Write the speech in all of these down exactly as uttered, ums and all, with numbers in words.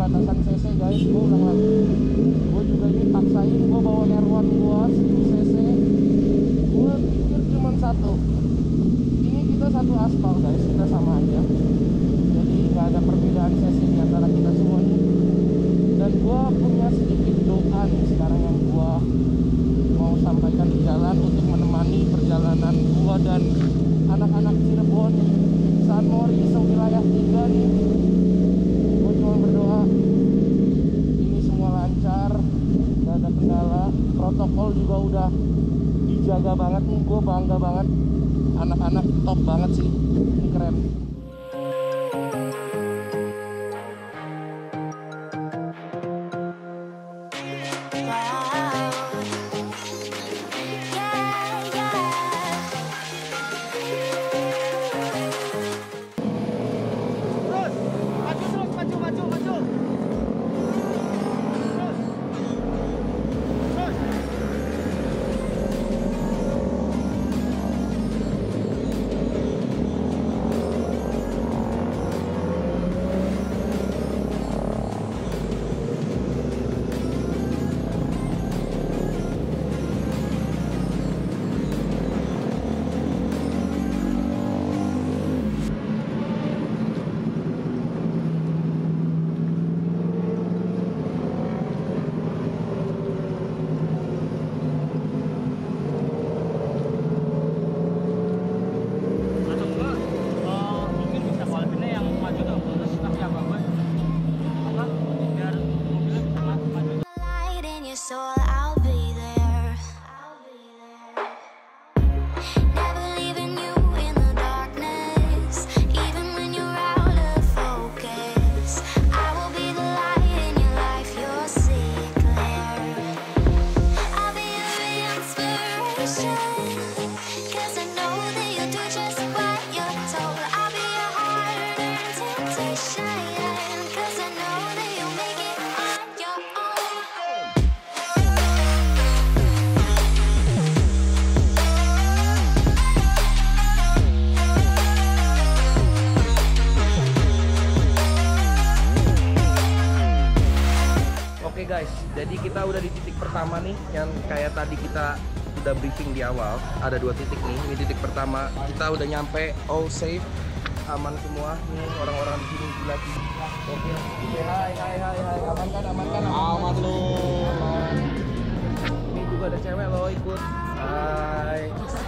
batasan cc guys. Gue ulang lagi, gue juga ini paksain gue bawa R satu gue seribu cc. Gue pikir cuma satu. Ini kita satu aspal guys, kita sama aja. Jadi nggak ada perbedaan cc di antara kita semua ini. Dan gue punya sedikit doa nih sekarang yang gue mau sampaikan di jalan untuk menemani perjalanan gue dan anak-anak Cirebon saat mau risau wilayah tiga nih. Gue cuma berdoa ini semua lancar, gak ada kendala, protokol juga udah dijaga banget nih. Gue bangga banget, anak-anak top banget sih, ini keren. So I'll be there. I'll be there. Never leaving you in the darkness, even when you're out of focus. I will be the light in your life, you'll see it clear. I'll be your inspiration, 'cause I know that you'll do just what you're told. I'll be your heart and temptation, 'cause I know that you'll make it on your own. Oke guys, jadi kita udah di titik pertama nih, yang kayak tadi kita udah briefing di awal. Ada dua titik nih. Ini titik pertama, kita udah nyampe, all safe, aman semua. Nih orang-orang di sini gila sih. Oke, hai hai hai hai, aman kan, aman kan, aman lo. Aman. Ini juga ada cewek lo ikut. Hai.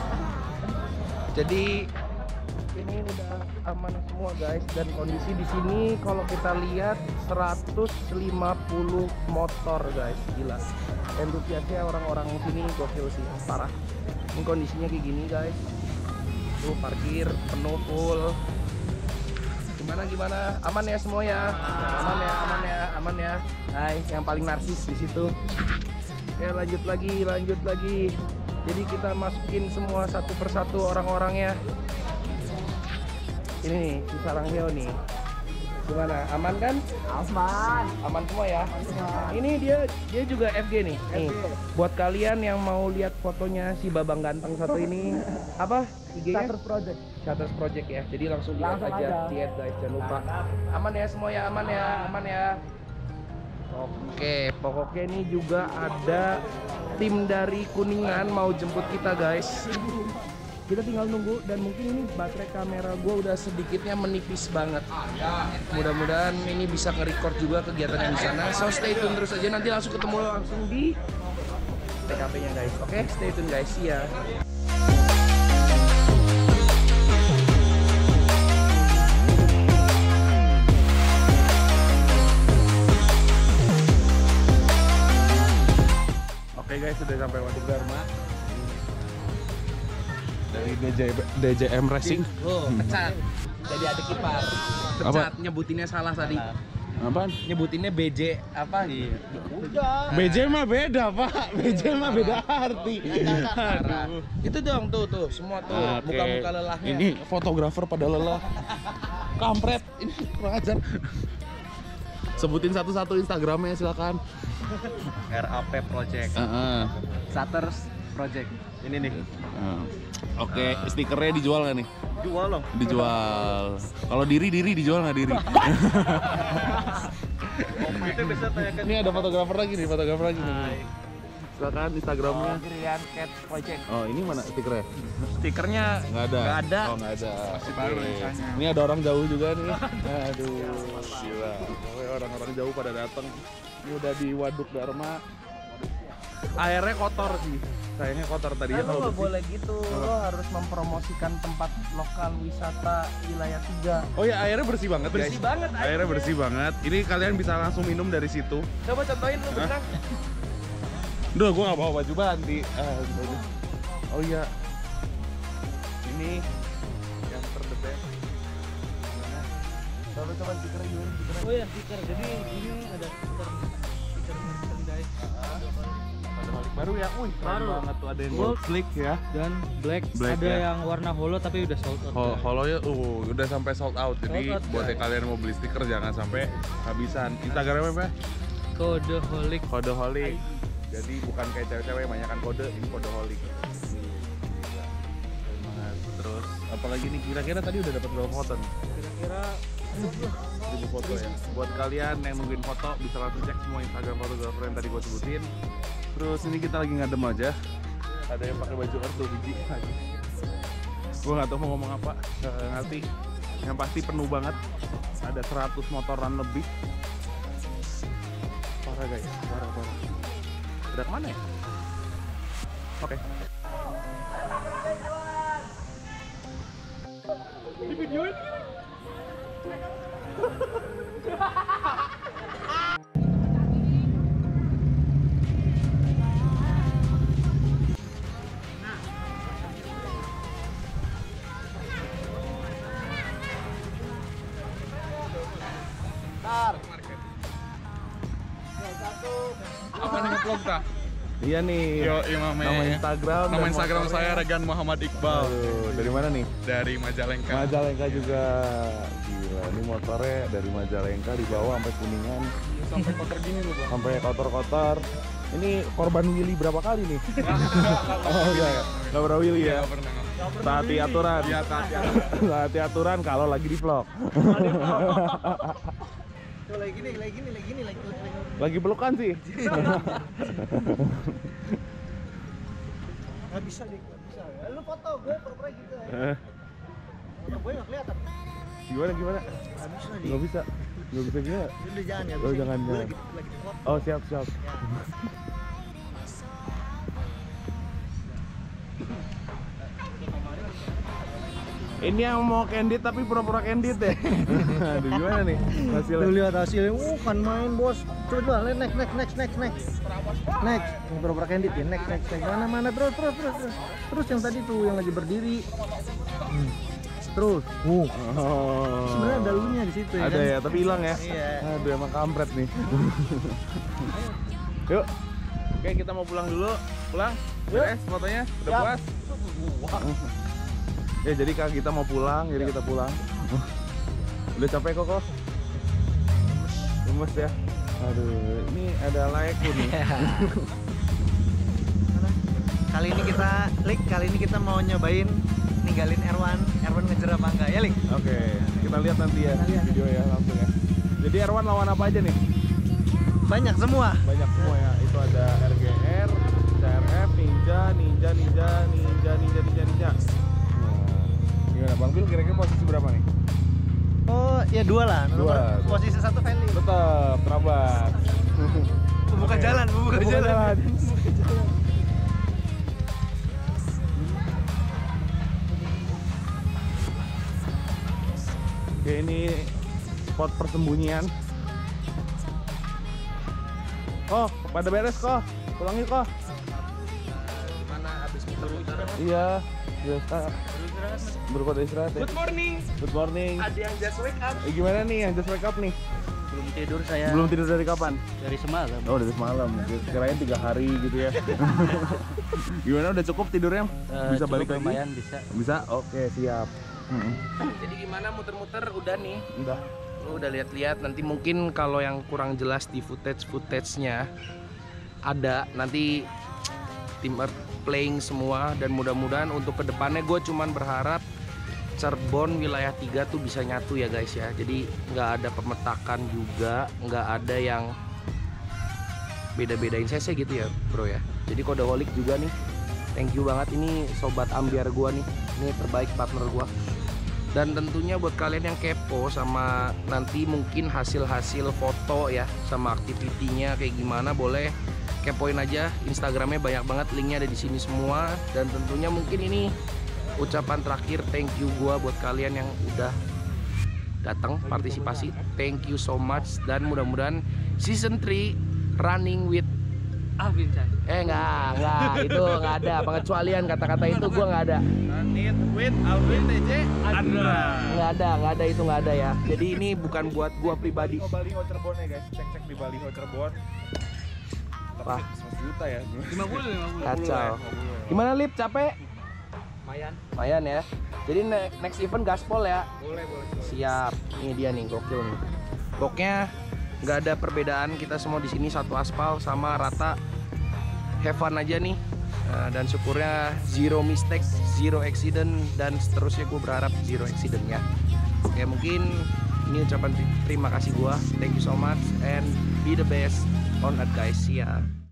Jadi ini udah aman semua guys, dan kondisi di sini kalau kita lihat seratus lima puluh motor guys, gila. Entusiasnya orang-orang sini gokil sih, parah. Ini kondisinya kayak gini guys. Tuh parkir penuh full. Gimana gimana? Aman ya semua ya? Aman ya, aman ya, aman ya. Hai, yang paling narsis di situ. Ya lanjut lagi, lanjut lagi. Jadi kita masukin semua satu persatu orang-orangnya. Ini nih, si Saranghyo nih. Gimana? Aman kan? Aman. Aman semua ya? Ini dia dia juga F G nih. Nih, buat kalian yang mau lihat fotonya si Babang Ganteng satu ini, apa? I G-nya? Shutters Project. Shutters Project ya. Jadi langsung lihat Langsung aja, aja. lihat guys, jangan lupa. Aman ya semua ya, aman ya, aman ya. Oke, pokoknya ini juga ada tim dari Kuningan mau jemput kita guys. Kita tinggal nunggu, dan mungkin ini baterai kamera gue udah sedikitnya menipis banget. Mudah-mudahan ini bisa nge-record juga kegiatan yang di sana. So stay tune terus aja, nanti langsung ketemu langsung di T K P-nya guys. Oke, stay tune guys, see ya. Oke guys, sudah sampai Waduk Dharma. Dari D J D J M Racing. Oh, pecat. Jadi ada kiper. Pecat, nyebutinnya salah tadi. Apaan? Nyebutinnya B J apa? Iya. Udah. B J mah beda, Pak. B J mah beda arti. Aduh. Itu dong tuh tuh, semua tuh Oke. muka-muka lelahnya. Ini fotografer pada lelah. Kampret. Ini kurang ajar. Sebutin satu-satu Instagramnya silakan. R A P Project. Heeh. Shutters Project. Ini nih. Oke, stikernya dijual nggak nih? Jual dong. Dijual. Kalau diri diri dijual nggak diri? Itu bisa tanyakan. Ini ada fotografer lagi nih, fotografer lagi nih. Silakan Instagramnya. Grian Cat Project. Oh, ini mana stikernya? Stikernya Nggak ada. Nggak ada. Oh, nggak ada. Masih baru Oke. tulisannya. Ini ada orang jauh juga nih. Aduh, gila. Pokoknya orang-orang jauh pada datang. Ini udah di Waduk Dharma. Airnya kotor sih. Sayangnya kotor tadinya Kan lo kalau nggak bersih. boleh gitu, lo harus mempromosikan tempat lokal wisata wilayah tiga. Oh ya, airnya bersih banget, Bersih guys. banget Airnya airnya. bersih banget. Ini kalian bisa langsung minum dari situ. Coba contohin lo berenang. Duh, gue gak bawa baju banti. Ah, gitu. Oh iya. Ini yang terdebes. Coba coba stikernya gimana stikernya? Oh ya, stiker. Jadi ini ada stiker stiker merchandise. Ada balik baru ya. Wih, keren Baru. banget tuh, ada yang Gold. gold slick ya. Dan black, Black, ada ya. yang warna holo tapi udah sold out. Hol Holonya uh udah sampai sold out. Jadi Sold out, buat guys. yang kalian mau beli stiker jangan sampai habisan. Instagramnya apa? Kode holik. Kodeholic. Jadi bukan kayak cewek-cewek banyak kan kode, ini kodeholic. Terus apalagi nih kira-kira tadi udah dapat berapa foto nih? Kira-kira seribu foto ya. Buat kalian yang nungguin foto bisa langsung cek semua Instagram fotografer yang tadi gue sebutin. Terus ini kita lagi ngadem aja. Ada yang pakai baju earth tuh biji lagi. Gue nggak tahu mau ngomong apa, nggak ngerti. Yang pasti penuh banget. Ada seratus motoran lebih. Parah guys, parah parah. Udah kemana ya? Oke. Di video ini. Apa nih vlog ta? Iya nih. Yo, Imam. Nama Instagram. Nama dan Instagram motornya. saya Regan Muhammad Iqbal Aduh, dari mana nih? dari Majalengka. Majalengka juga. Gila, ini motornya dari Majalengka dibawa sampai Kuningan, Sampai kotor gini loh, Bang. sampai kotor-kotor. Ini korban Willy berapa kali nih? Oh enggak ya? Enggak pernah Willy ya? Nggak pernah. Taati aturan. Iya, taati aturan. Taati aturan kalau lagi di vlog. Tuh lagi gini, lagi gini, lagi gini, lagi lagi. Lagi pelukan sih. Nggak bisa deh, nggak bisa. Lu foto, gue pura-pura gitu. Eh, Foto gue nggak kelihatan. Gimana gimana? Nggak bisa deh. Nggak bisa. Nggak bisa gimana? Udah jangan ya. Oh, jangan, Gue jangan. lagi lagi di foto. Oh siap siap. Ini yang mau candid tapi pura-pura candid deh. Aduh gimana nih hasilnya? Lu lihat hasilnya, uh kan main bos. Coba coba, next next next next next. Next, yang pura-pura candid ya, next next next. Mana mana terus terus terus terus. Terus yang tadi tuh yang lagi berdiri. Hmm. Terus, uh. Oh. Sebenarnya ada lunya di situ ya Ada kan? ya, tapi hilang ya. Iya. Aduh emang kampret nih. Yuk. Oke kita mau pulang dulu. Pulang. Beres fotonya. Udah Siap. puas. Ya jadi kak kita mau pulang, jadi kita pulang. Udah capek kok kok. Lemes ya. Aduh, ini ada laekku nih. Kali ini kita, Lik, kali ini kita mau nyobain ninggalin Erwan. Erwan ngejar apa enggak ya, Lik? Oke, kita lihat nanti ya Kita lihat. video ya langsung ya. Jadi Erwan lawan apa aja nih? Banyak semua. Banyak semua ya. Itu ada R G R, C R F, Ninja, Ninja, Ninja, Ninja, Ninja, Ninja, Ninja. Nah, gimana Bang Bil kira-kira posisi berapa nih? Oh, ya dua lah. Dua. Nomor- Posisi satu Feli. Tetap Trabas. Buka jalan, buka Buka jalan. jalan. Oke, ini spot persembunyian. Oh, pada beres kok. Pulang yuk kok. Gimana habis muter-muter? Iya, biasa. Baru pada istirahat ya. Good morning. Good morning. Ada yang just wake up. Eh, gimana nih yang just wake up nih? Belum tidur saya Belum tidur dari kapan? dari semalam. Oh, dari semalam. Kirain tiga hari gitu ya. Gimana udah cukup tidurnya? Eh, Bisa cukup balik lagi? lumayan bisa. Bisa? Oke, siap. Mm-mm. Jadi gimana muter-muter udah nih? Udah. Lu udah lihat-lihat, nanti mungkin kalau yang kurang jelas di footage-footage-nya ada nanti tim Earth playing semua, dan mudah-mudahan untuk kedepannya gue cuman berharap Cirebon wilayah tiga tuh bisa nyatu ya guys ya. Jadi nggak ada pemetakan juga, nggak ada yang beda-bedain C C gitu ya bro ya. Jadi Kodeholik juga nih, thank you banget, ini sobat ambiar gua nih, ini terbaik partner gua. Dan tentunya buat kalian yang kepo sama nanti mungkin hasil-hasil foto ya, sama aktivitinya kayak gimana, boleh kepoin aja Instagramnya, banyak banget, linknya ada di sini semua. Dan tentunya mungkin ini ucapan terakhir thank you gua buat kalian yang udah datang partisipasi, thank you so much. Dan mudah-mudahan season three running with Alvin Chan. eh enggak enggak itu enggak ada pengecualian, kata-kata itu gua nggak ada. Runit with Alvin T J Andra. Nggak ada, nggak ada itu nggak ada ya. Jadi ini bukan buat gua pribadi. Oh, Baliho Cirebon ya guys, cek-cek di Baliho Cirebon. Wah. seratus juta ya. lima puluh lima puluh. Kacau. Gimana Lip, capek? Lumayan. Lumayan ya. Jadi ne- next event gaspol ya. Boleh, boleh. Siap. Ini dia nih, gokil nih. Pokoknya nggak ada perbedaan, kita semua di sini satu aspal sama rata. Have fun aja nih. Nah, dan syukurnya zero mistake, zero accident, dan seterusnya gue berharap zero accident ya. Oke, mungkin ini ucapan terima kasih gue. Thank you so much and be the best on that guys. See ya.